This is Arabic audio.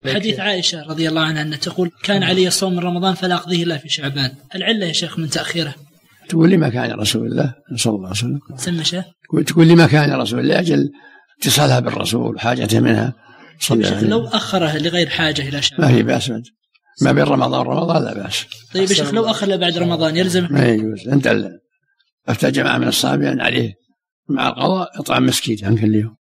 حديث عائشة رضي الله عنها أن تقول كان علي الصوم من رمضان فلا أقضيه إلا في شعبان، العلة يا شيخ من تأخيره؟ تقول لي ما كان رسول الله صلى الله عليه وسلم سمى شيخ؟ تقول لي ما كان رسول الله أجل اتصالها بالرسول وحاجته منها صلى الله عليه وسلم. لو أخرها لغير حاجة إلى شعبان ما هي بأس، ما بين رمضان ورمضان لا بأس. طيب يا شيخ لو أخر بعد رمضان يلزم؟ ما يجوز. أنت أفتى جماعة من الصحابة عليه مع القضاء يطعم مسكين عن كل يوم.